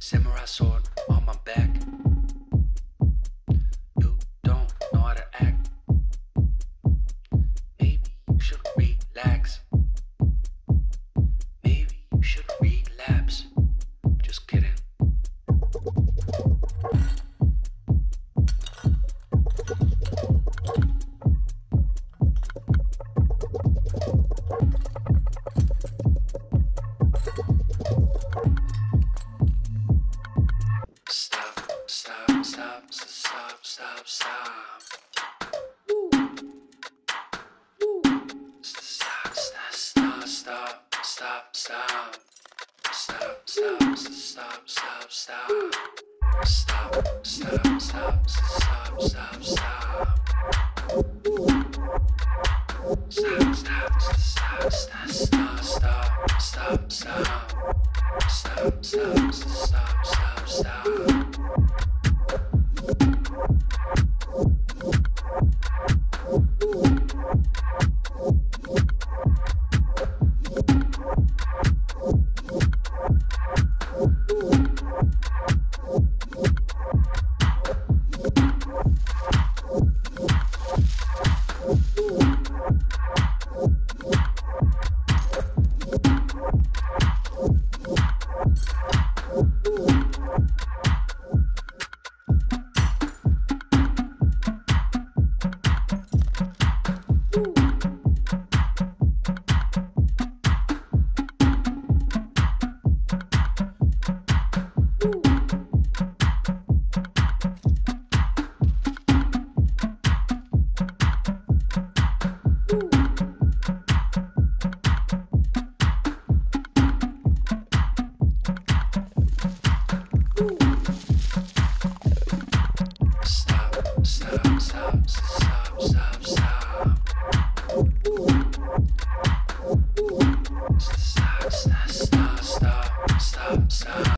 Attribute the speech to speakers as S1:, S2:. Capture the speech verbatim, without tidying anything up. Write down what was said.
S1: Samurai sword on my back. You don't know how to act. Maybe you should relax. Maybe you should relapse. Just kidding. Stop, stop, stop, stop, stop, stop. Woo. Woo. Stop, stop, stop, stop, stop, stop. Stop, stop, stop, stop, stop. Stop, stop, stop, stop, stop, stop. Stop, stop, stop, stop, stop, stop, stop, stop. Stop, stop, stop, stop, stop.